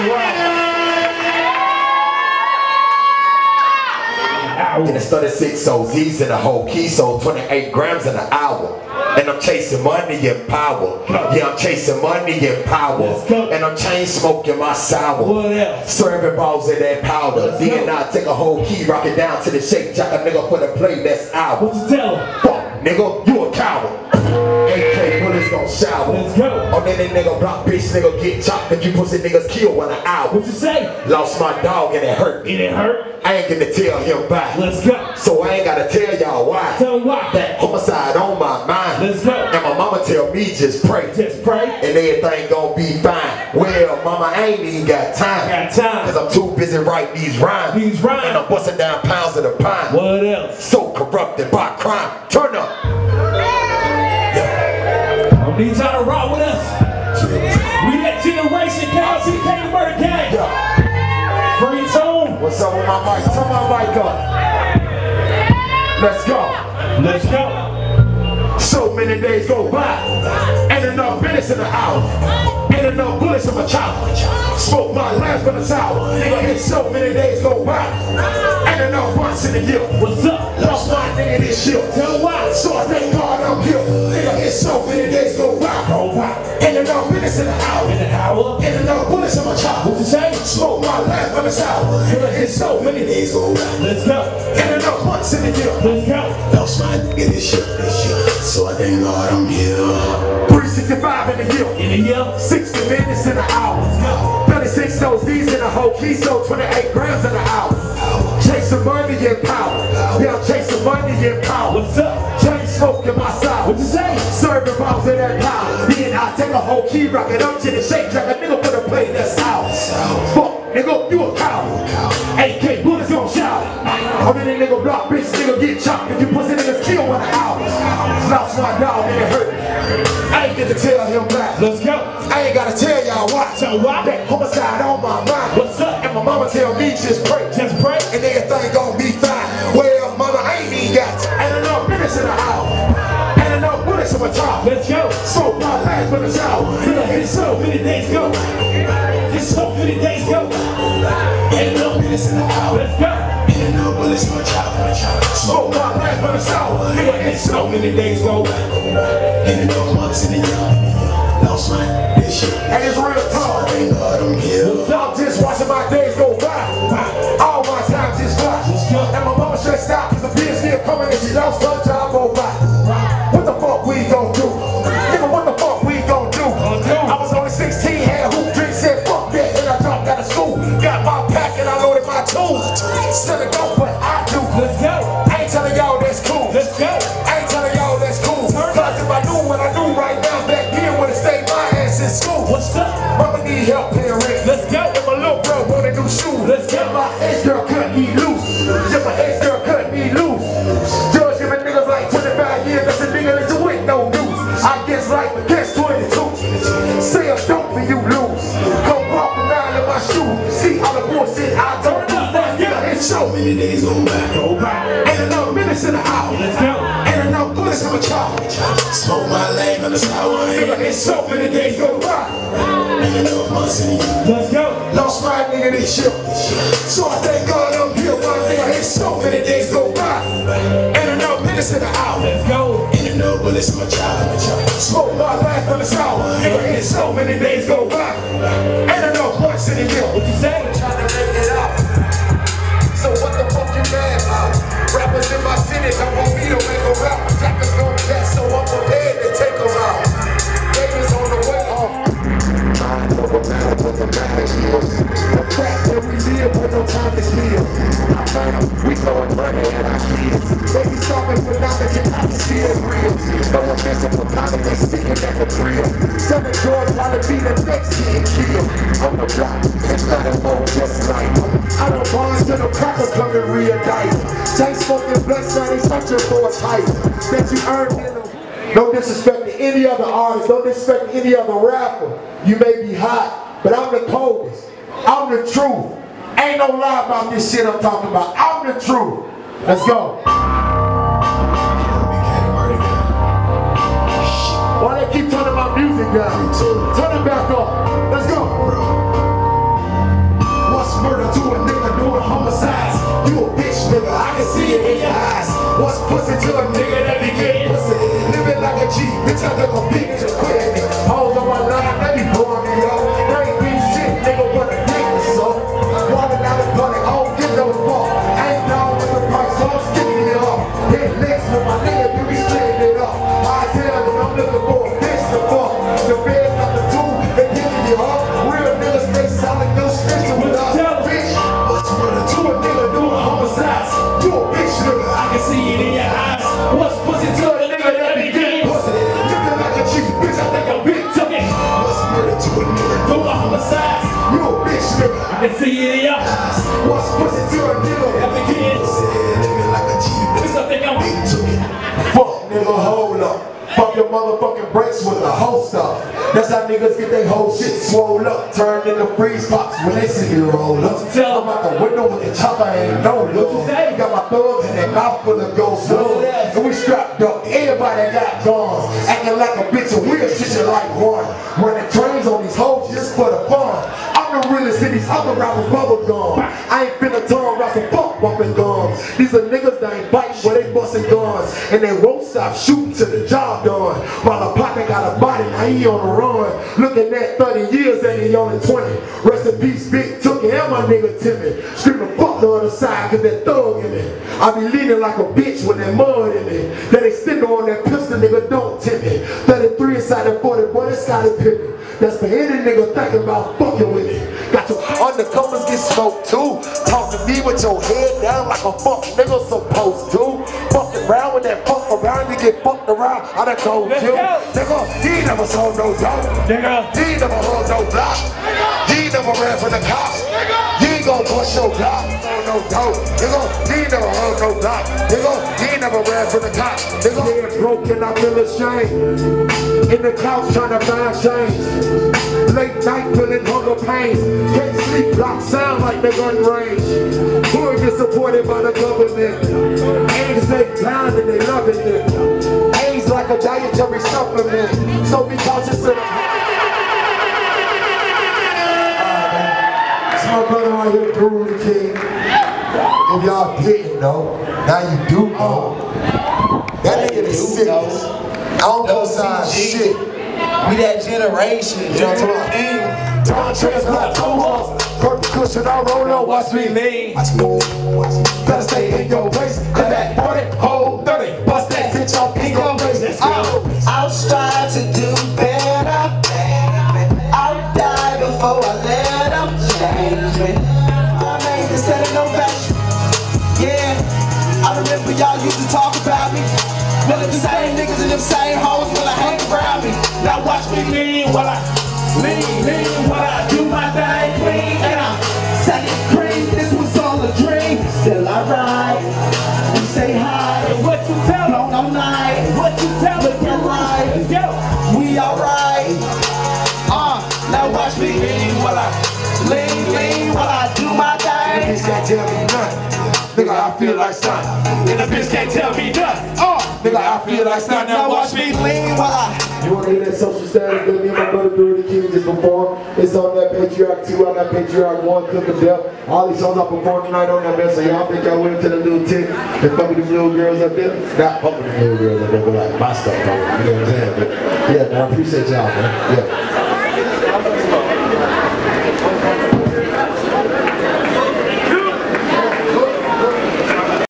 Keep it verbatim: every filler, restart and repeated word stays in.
And it's thirty-six O Z's in a whole key, so twenty-eight grams in an hour. And I'm chasing money and power. Yeah, I'm chasing money and power. And I'm chain smoking my sour. What else? Serving balls in that powder. Then I take a whole key, rock it down to the shake, jack a nigga for the play, that's ours. What you tell him? Fuck, nigga, you a coward. A K bullets gon' shower. Let's go. Oh, then that nigga block, bitch, nigga get chopped. If you pussy niggas kill one an hour. What you say? Lost my dog and it hurt. It didn't hurt? I ain't gonna tell him bye. Let's go. So I ain't gotta tell y'all why. Tell him why. That homicide on my mind. Let's go. And my mama tell me just pray. Just pray. And everything gon' be fine. Well, mama, I ain't even got time. Got time. Cause I'm too busy writing these rhymes. These rhymes. And I'm busting down pounds of the pine. What else? So corrupted by crime. Turn up. I need y'all to rock with us. We that generation, K L C K the Murder Gang. Yeah. Free tone. What's up with my mic? Turn my mic up. Let's go. Let's go. So many days go by. Ain't enough minutes in the hour. Ain't enough bullets in my chopper. Smoke my last from the tower. Nigga, hit so many days go by. Ain't enough months in the year. What's up? Lost my nigga this year. Tell why. So I thank God I'm here. Nigga, hit so many days go by. Go by. Ain't enough minutes in the hour. In the hour. Ain't enough bullets in my chopper. What you say? Smoke my last from the tower. Nigga, hit so many days go by. Let's go. Ain't enough months in the year. Let's go. Lost my nigga this year. This year. So I thank God I'm here. three sixty-five in the year. In the year. sixty minutes in an hour. thirty-six O Z's in a whole key, so twenty-eight grams in an hour. Chasing money and power. Yeah, I'm chasing money and power. What's up? Chain smoking my sour. What you say? Serving bombs in that power. Then I take a whole key, rock it up to the shake, jack a nigga for the play that's ours. Fuck, nigga, you a coward. A K bullets gon' shout. I'm in a nigga block, bitch, nigga get chopped. If you pussy niggas kill one hour. Lost my dog and it hurt. I ain't get to tell him back. Let's go. I ain't gotta tell y'all why. Tell why? That homicide on my mind. What's up? And my mama tell me just pray. Just pray. And everything gon' be fine. Well, mama, I ain't even got time. Ain't enough minutes in the hour. Ain't enough bullets in my top. Let's go. Smoke my last for the shower. It's so many days go. It's so many days go. Ain't enough minutes in the hour. Let's go. Ain't enough bullets in my chopper. Smoke my last for the shower. It's so many days go. Ain't enough months in the year. Lost my this year. And it's real talk. Thank God I'm here. I'm just watching my days go by. All my time just fly. And my mama stressed out cause the bills still coming and she lost her job go by. What the fuck we gon' do? Nigga, what the fuck we gon' do? I was only sixteen, had hoop drinks, said fuck that, and I dropped out of school. Got my pack and I loaded my tools. Still a go, but I do. Let's go. I ain't telling y'all that's cool. Let's go. I ain't telling y'all that's cool. Cause if I knew what I knew right now, back then would've stayed my ass in school. What's up? Mama need help paying rent. Let's go. If my little bro wanted new shoes. Let's go. If my ex-girl cut me loose. If my ex-girl cut me loose. Judge giving niggas like twenty-five years, that's a nigga that you ain't no news. I guess like the catch twenty-two. Say a don't for you lose. Come walk around in my shoes. See all the bullshit I don't do. It's so many days go by. Go by. Ain't enough minutes in the hour. Let's go. Ain't enough bullets in my chopper. Smoke my leg on the sour. It's so many days go by. Ain't enough months in the year. Let's go. Lost my nigga this year. So I thank God I'm here. My nigga, it's so many days go by. Ain't enough minutes in the hour. Let's go. Ain't enough bullets in my chopper. Smoke my life on the sour. Nigga, it's so many days go by. Ain't enough months in the year. What you say? Trying to make it out. So what the fuck you mad about? Rappers in my city, I want me to make a rap. Jackers gon' jet, so I'm prepared to take them out. Niggas on the way home. Mind over matter, but the matter is the fact that we live with no time to steal. I found we throwing money at our kids. They be solving for nothing, your time is still real. No one messing for money, they sticking at the grill. Seven George wanna be the next kid killed. On the block, it's not a more just like I don't bonds to the crackers coming real dice. Chain smoking blood son, he's searching for a title that you earned in them. No disrespect to any other artist, no disrespect to any other rapper. You may be hot, but I'm the coldest. I'm the truth. Ain't no lie about this shit I'm talking about. I'm the truth. Let's go. Why they keep turning my music down? Turn it back up. Let's go. pussy to a nigga that be getting pussy. Living like a G, bitch, I look a big to quit. Hoes on my line, they be blowing me up. They ain't be shit, nigga, what a dick is so. Walking out in public, I don't get no fuck. I ain't down with the price, so I'm sticking it up. Hit legs with my nigga, you be splitting it up. I tell them I'm looking for a bitch to fuck. The bed's not the two, they giving you up. Real niggas stay solid, no snitching with us. Bitch, what's running to a nigga doing homicides? You a bitch, nigga. I can see it in your eyes. What's pussy to a nigga that be getting pussy? Looking like a cheap bitch, I think I'm big to it. What's murder to a nigga doing homicides? You a bitch, nigga. I can see it in your eyes. What's pussy to a nigga that be getting pussy? Looking like a cheap bitch, I think I'm big to it. Fuck, nigga, hold up. Fuck your motherfucking brakes with the whole stuff. That's how niggas get their whole shit swole up, turned into freeze pops when they see you roll up. I'm out the window with the chopper, ain't no look. Got my thugs in their mouth full of ghost love. And we strapped up, everybody got guns. Acting like a bitch of weird shit you like one. Running trains on these hoes just for the fun. I'm the realest in these other rappers bubble gum. I ain't finna turn around some fuck bumping guns. These are niggas that ain't biting where they busting guns. And they won't stop shooting till the job done. While the pocket got a body, now he on the run. Looking at thirty years and he only twenty. Rest in peace, Big Tookie and my nigga Timmy. Screaming fuck the other side cause that thug in me. I be leaning like a bitch with that mud in me. That extender on that pistol, nigga, don't tip me. thirty-three inside that forty, boy, that's Scotty Pippen. That's for any nigga thinking about fucking with me. Got your undercovers get smoked too. Talk to me with your head down like a fuck nigga supposed to. Fuck around with that fuck around, you get fucked around. I done told you. Nigga, he never sold no dope. Nigga, he never hold no block. He never ran for the cops. He ain't gon' push your block. No dope. Nigga, he never hold no block. Nigga, he never ran for the cops. Nigga, head broken, I feel ashamed. In the couch trying to find change. Late night feeling hunger pains. Can't sleep, block sound like the gun range. Poor get supported by the government. Aids they blind and they loving it. Aids like a dietary supplement. So be cautious of the It's my brother right here, Guru the King. If y'all didn't know, now you do know. That nigga is serious. I don't co-sign shit. We that generation. You know what I'm talking about? Don't transplant two horse. Purple cushion, I roll up, watch me lean. Watch me lean. Better stay in your place. Cause that forty, hold thirty. Bust that bitch off in your face. Let's go. I'll strive to do better. I'll die before I let them change me. I made this set of no fashion. Yeah, I remember y'all used to talk about me. Well, the same niggas and them same hoes will I hang around me. Now watch me lean while I lean, lean while I do my thing clean. And I'm second cream, this was all a dream. Still I ride, we say hi. And what you tell them? Long all night, What you tell them? look at life. Let's go. We alright. Uh, now watch me lean while I lean, lean while I do my thing. Bitch can't tell me nothing. Nigga, I feel like son. And the bitch can't tell me nothing. Oh, nigga, I feel like son. Now watch me lean while I. You wanna hear that social status that me and my brother Deniro Farrar just performed? It's on that Patriarch two, I got Patriarch one, Cook of Death. All these songs I performed tonight on that man, so y'all think y'all went to the little tick and fuck with them little girls up there? Not fuck with them little girls up there, but like my stuff, you know what I'm saying? But yeah, man, I appreciate y'all, man. Yeah.